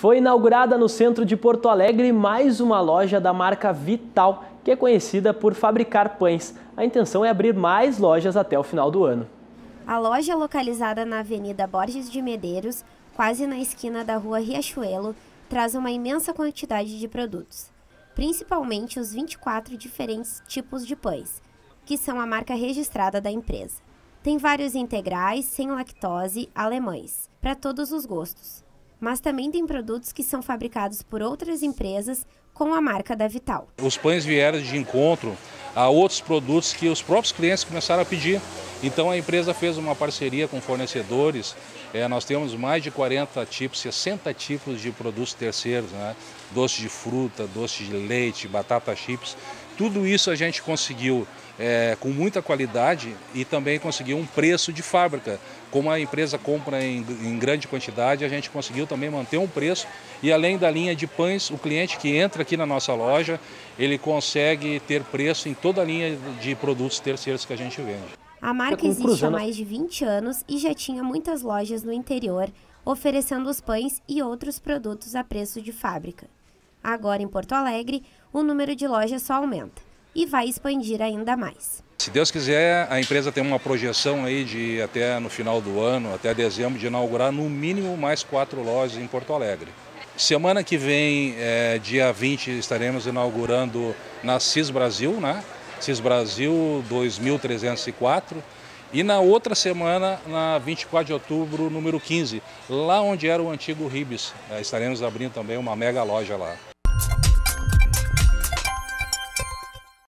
Foi inaugurada no centro de Porto Alegre mais uma loja da marca Vital, que é conhecida por fabricar pães. A intenção é abrir mais lojas até o final do ano. A loja, localizada na Avenida Borges de Medeiros, quase na esquina da Rua Riachuelo, traz uma imensa quantidade de produtos, principalmente os 24 diferentes tipos de pães, que são a marca registrada da empresa. Tem vários integrais, sem lactose, alemães, para todos os gostos. Mas também tem produtos que são fabricados por outras empresas com a marca da Vital. Os pães vieram de encontro a outros produtos que os próprios clientes começaram a pedir. Então a empresa fez uma parceria com fornecedores. Nós temos mais de 40 tipos, 60 tipos de produtos terceiros, né? Doce de fruta, doce de leite, batata chips. Tudo isso a gente conseguiu com muita qualidade e também conseguiu um preço de fábrica. Como a empresa compra em grande quantidade, a gente conseguiu também manter um preço. E além da linha de pães, o cliente que entra aqui na nossa loja, ele consegue ter preço em toda a linha de produtos terceiros que a gente vende. A marca existe há mais de 20 anos e já tinha muitas lojas no interior, oferecendo os pães e outros produtos a preço de fábrica. Agora, em Porto Alegre, o número de lojas só aumenta e vai expandir ainda mais. Se Deus quiser, a empresa tem uma projeção aí de até no final do ano, até dezembro, de inaugurar no mínimo mais 4 lojas em Porto Alegre. Semana que vem, dia 20, estaremos inaugurando na CIS Brasil, né? CIS Brasil 2304. E na outra semana, na 24 de outubro, número 15, lá onde era o antigo Ribes. Estaremos abrindo também uma mega loja lá.